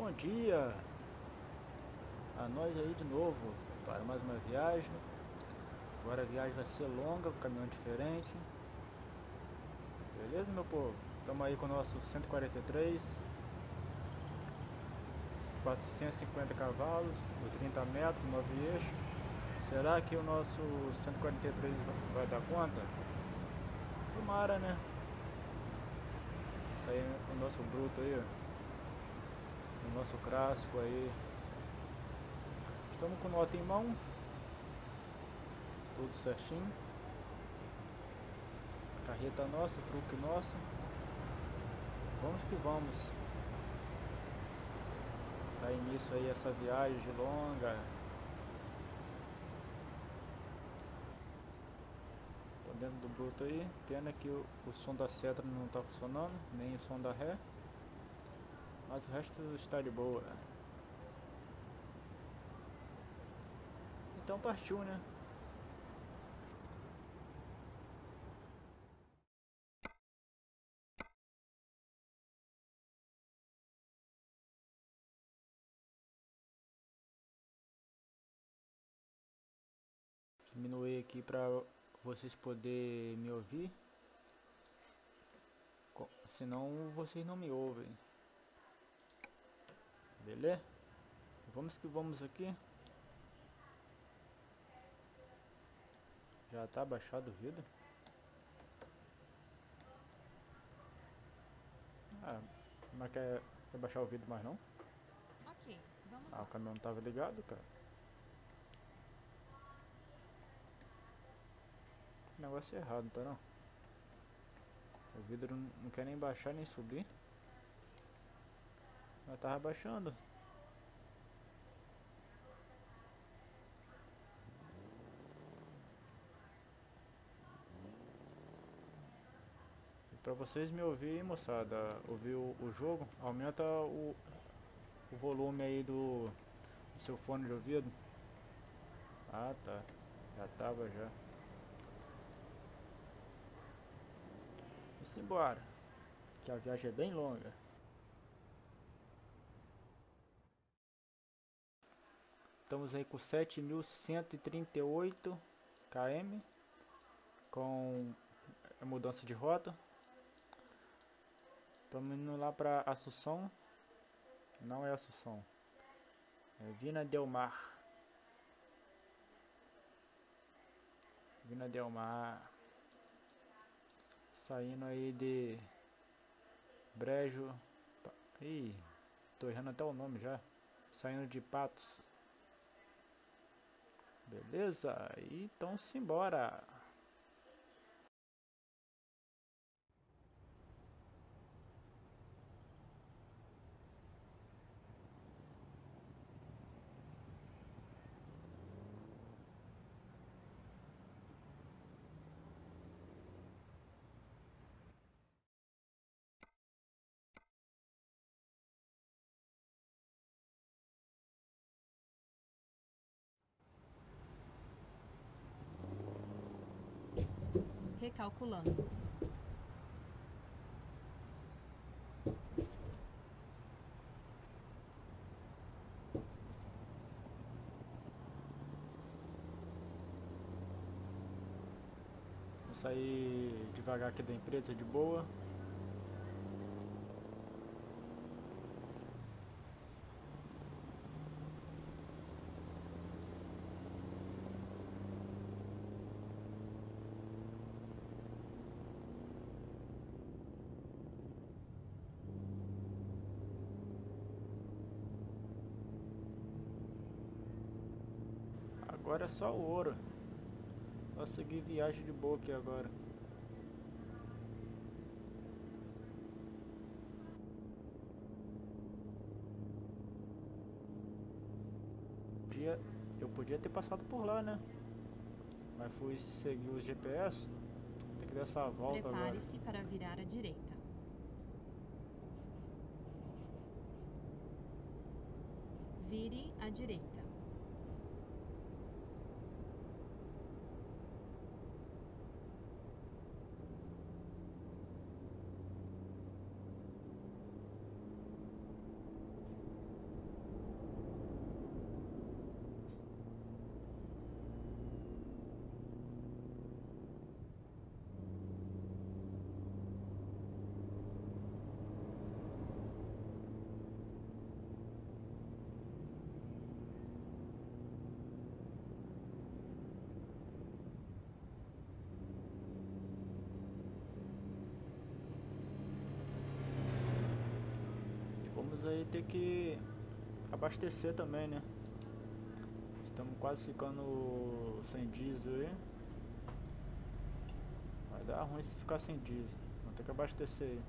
Bom dia a nós aí de novo para mais uma viagem. Agora a viagem vai ser longa, um caminhão diferente. Beleza, meu povo? Estamos aí com o nosso 143, 450 cavalos, o 30 metros, 9 eixos. Será que o nosso 143 vai dar conta? Tomara, né? Tá aí o nosso bruto aí, o nosso clássico aí. Estamos com nota em mão, tudo certinho. Carreta nossa, truque nosso. Vamos que vamos. Tá início aí essa viagem longa. Tô dentro do bruto aí. Pena que o som da seta não tá funcionando, nem o som da ré. Mas o resto está de boa. Então partiu, né? Diminuir aqui para vocês poderem me ouvir. Senão vocês não me ouvem. Beleza? Vamos que vamos aqui. Já tá baixado o vidro. Ah, mas quer baixar o vidro mais não? Ok, vamos Ah, lá. o caminhão não tava ligado, cara. O negócio é errado, tá não? O vidro não quer nem baixar nem subir. Mas tava baixando. E pra vocês me ouvirem, moçada, ouvir o jogo, aumenta o volume aí do seu fone de ouvido. Ah, tá. Já tava já. E simbora, que a viagem é bem longa. Estamos aí com 7.138 km com a mudança de rota. Estamos indo lá para Assunção. Não é Assunção, é Vina del Mar. Vina del Mar. Saindo aí de Brejo. Ih, tô errando até o nome já. Saindo de Patos. Beleza? Então simbora. Recalculando. Vou sair devagar aqui da empresa de boa. Agora é só o ouro. Vou seguir viagem de boa aqui agora. Eu podia ter passado por lá, né? Mas fui seguir o GPS. Tem que dar essa volta agora. Prepare-se para virar à direita. Vire à direita. vamos aí ter que abastecer também, né? Estamos quase ficando sem diesel aí. Vai dar ruim se ficar sem diesel. Vamos ter que abastecer aí.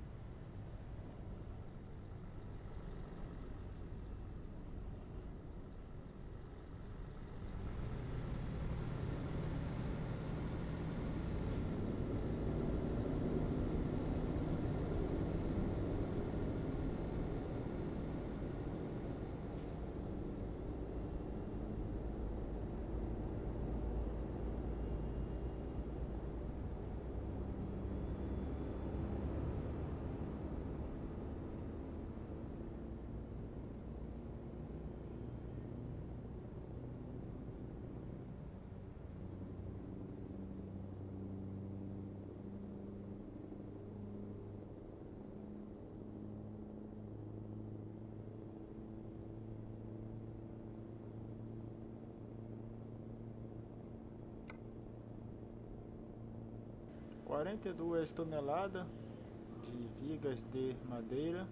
Quarenta e 42 toneladas de vigas de madeira.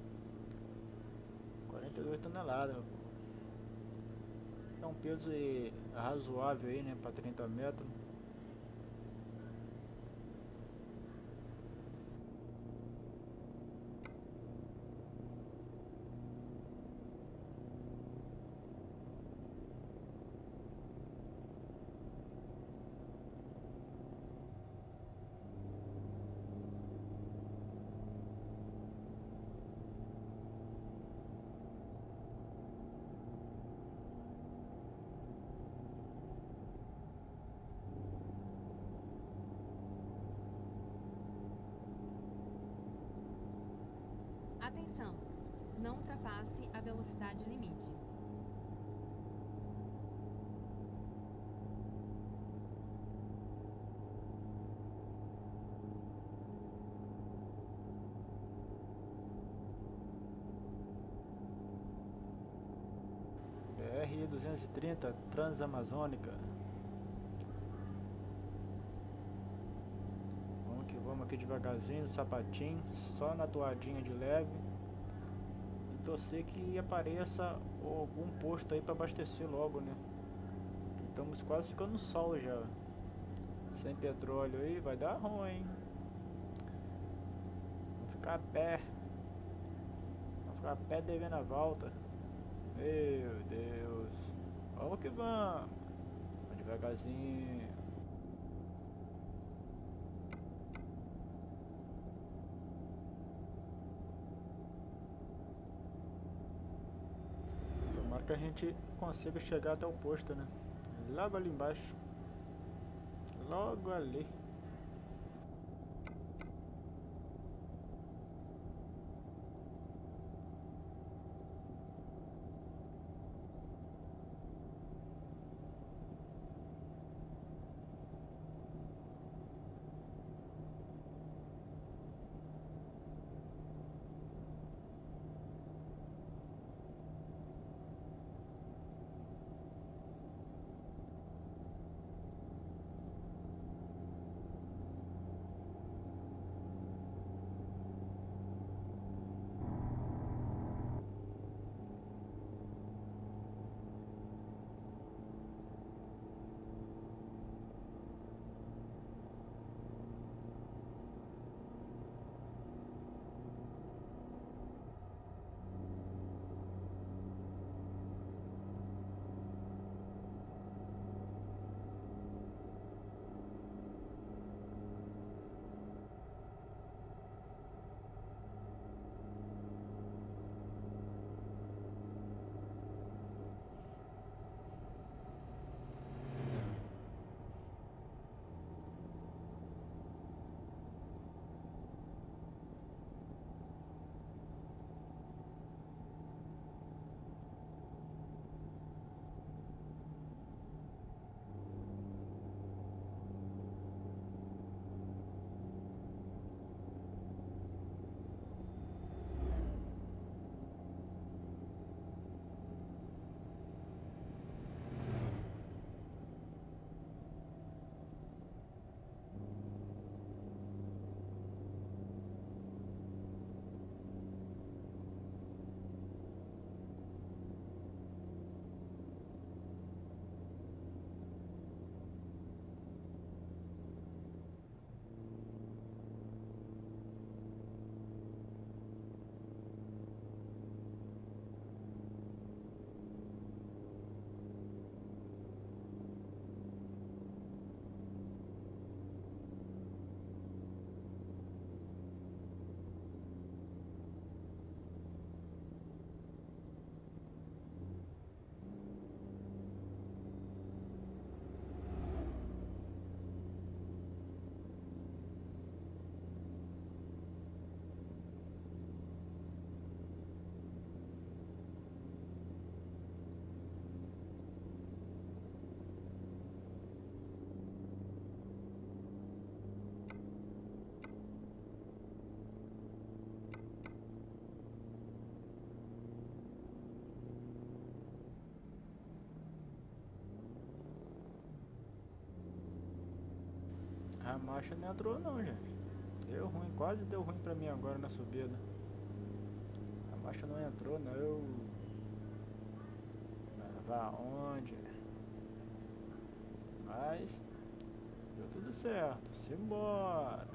42 toneladas. É um peso razoável aí, né? Para 30 metros. Atenção! Não ultrapasse a velocidade limite. BR 230 Transamazônica. Vamos que vamos aqui devagarzinho, sapatinho, só na toadinha de leve. E torcer que apareça algum posto aí para abastecer logo, né? Estamos quase ficando no sol já. Sem petróleo aí vai dar ruim. Vamos ficar a pé. Vamos ficar a pé devendo a volta. Meu Deus. Vamos que vamos. Vamos devagarzinho. Tomara que a gente consiga chegar até o posto, né? Logo ali embaixo. Logo ali. A marcha não entrou não, gente. Deu ruim, quase deu ruim pra mim agora na subida. A marcha não entrou não. Vai onde? Mas deu tudo certo. Simbora.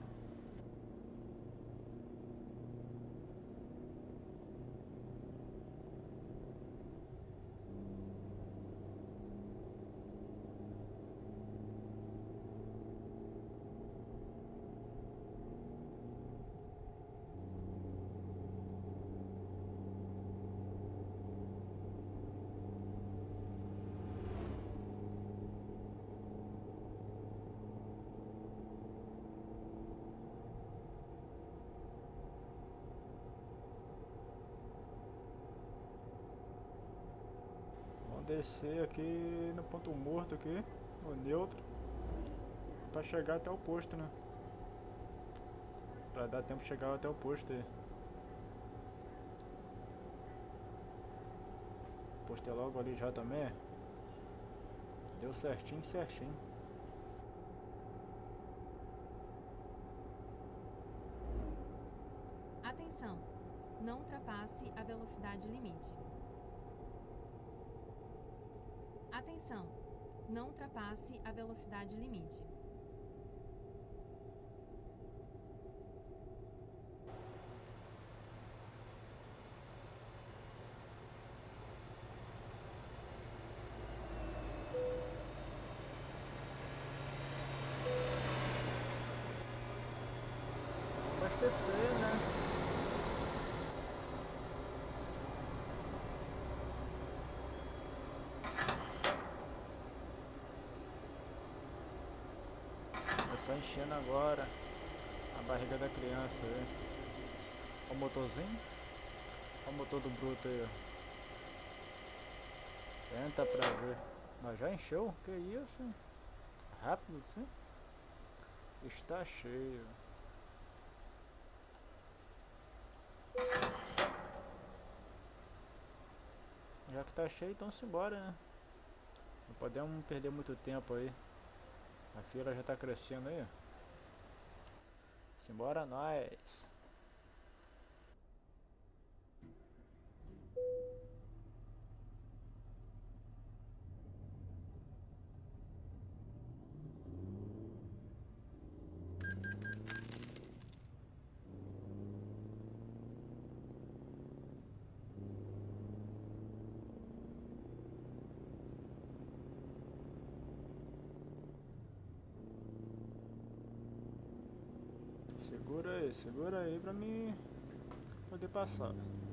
Descer aqui no ponto morto aqui, no neutro, pra chegar até o posto, né? Pra dar tempo de chegar até o posto aí. O posto é logo ali já também. Deu certinho, certinho. Atenção! Não ultrapasse a velocidade limite. Atenção! Não ultrapasse a velocidade limite. Abastecer, né? Só enchendo agora a barriga da criança aí. Olha o motorzinho. Olha o motor do bruto aí, ó. Tenta pra ver. Mas já encheu? Que isso? Rápido assim? Está cheio. Já que tá cheio, então simbora, né? Não podemos perder muito tempo aí. A fila já tá crescendo aí. Simbora nós. Segura aí pra mim poder passar.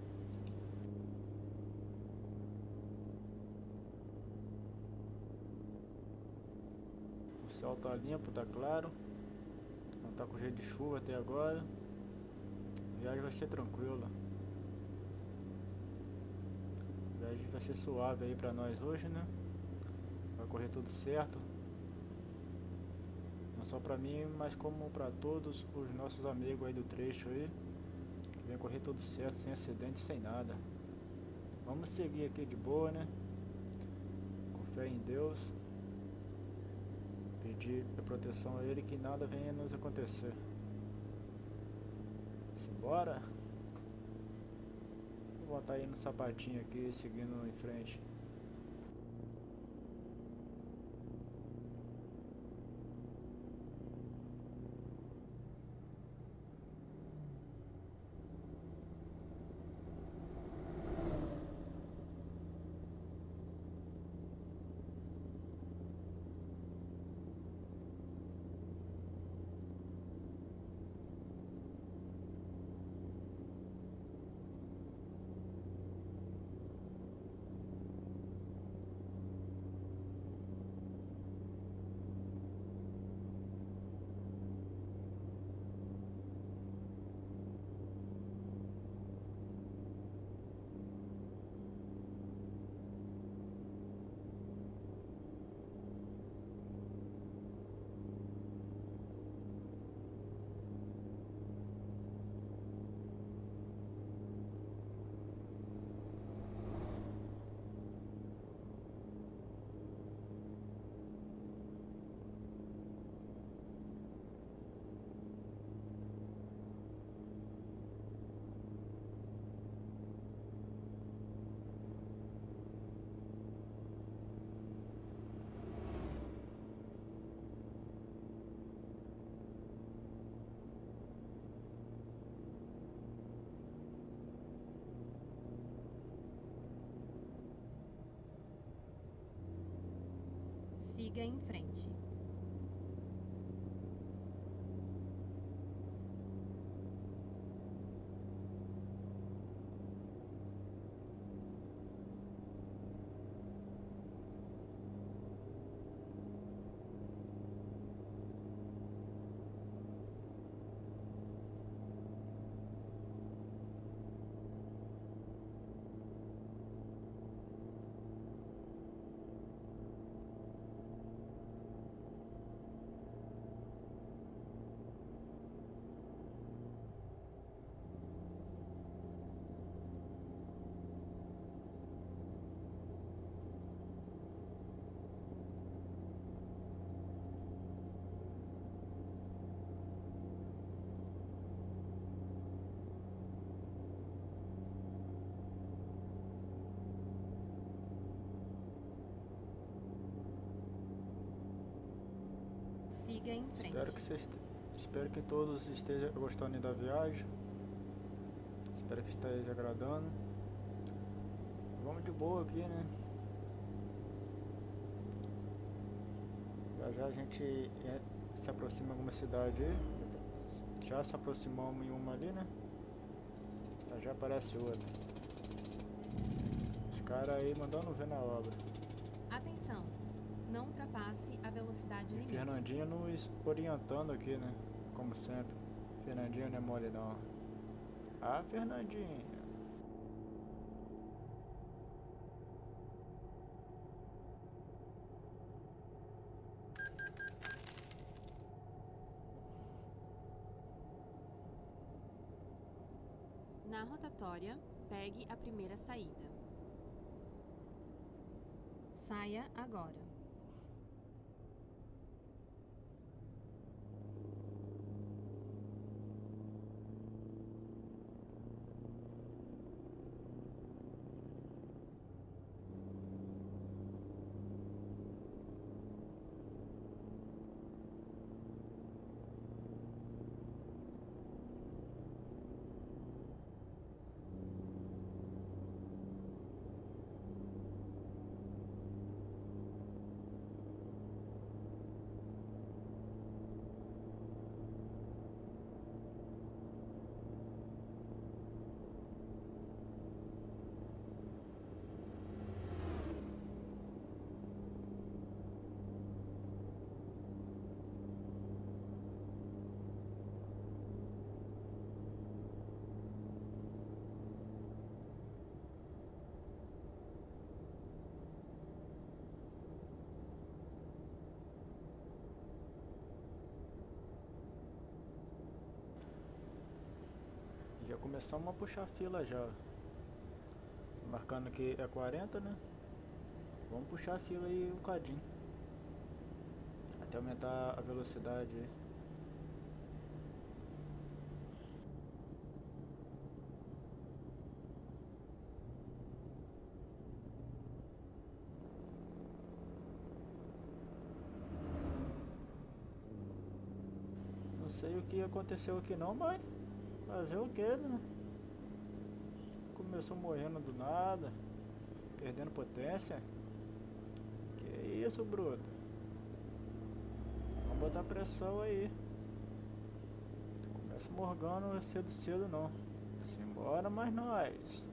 O céu tá limpo, tá claro. Não tá com jeito de chuva até agora. A viagem vai ser tranquila. A viagem vai ser suave aí pra nós hoje, né? Vai correr tudo certo. Não só pra mim, mas como pra todos os nossos amigos aí do trecho aí. Que vem correr tudo certo, sem acidente, sem nada. Vamos seguir aqui de boa, né? Com fé em Deus. Pedir a proteção a Ele, que nada venha nos acontecer. Simbora? Vou botar aí no sapatinho aqui, seguindo em frente. Siga em frente. Siga em frente. Espero que todos estejam gostando da viagem. Espero que esteja agradando. Vamos de boa aqui, né? Já já a gente se aproxima de alguma cidade aí. Já se aproximamos em uma ali, né? Já já aparece outra. Os caras aí mandando ver na obra. Atenção, não ultrapasse a velocidade E limite. Fernandinho nos orientando aqui, né? Como sempre. Fernandinho não é mole não. Ah, Fernandinho. Na rotatória, pegue a primeira saída. Saia agora. Já começamos a puxar a fila já. Marcando que é 40, né? Vamos puxar a fila aí um bocadinho. Até aumentar a velocidade aí. Não sei o que aconteceu aqui não, mas fazer o que, né? Começou morrendo do nada, perdendo potência. Que isso, bruto? Vamos botar pressão aí. Começa morgando cedo cedo não. Simbora, mas nós.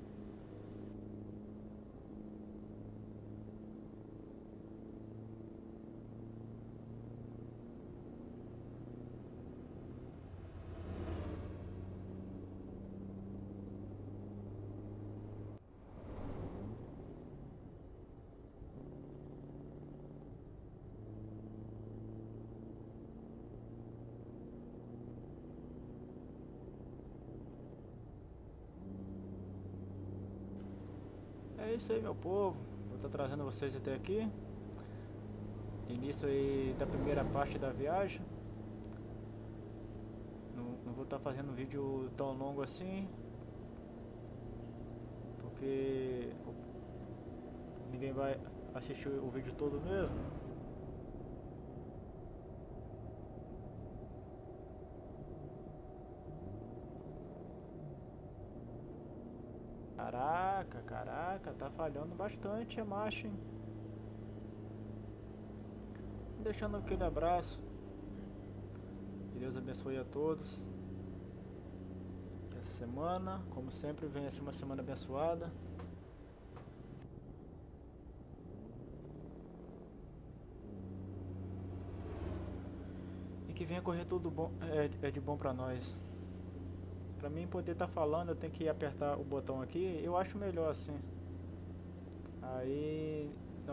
É isso aí, meu povo. Vou estar trazendo vocês até aqui. Início aí da primeira parte da viagem. Não vou estar fazendo um vídeo tão longo assim, porque ninguém vai assistir o vídeo todo mesmo. Caraca, tá falhando bastante a marcha, hein? deixando aquele abraço. Que Deus abençoe a todos. Que essa semana, como sempre, venha ser uma semana abençoada. E que venha correr tudo bom, é de bom pra nós. Pra mim poder estar falando, eu tenho que apertar o botão aqui. Eu acho melhor assim. Aí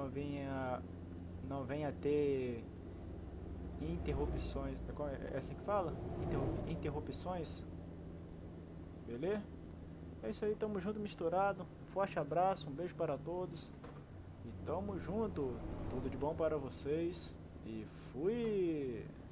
não venha ter interrupções. É assim que fala? Interrupções. Beleza? É isso aí, tamo junto, misturado. Forte abraço, um beijo para todos. E tamo junto. Tudo de bom para vocês. E fui!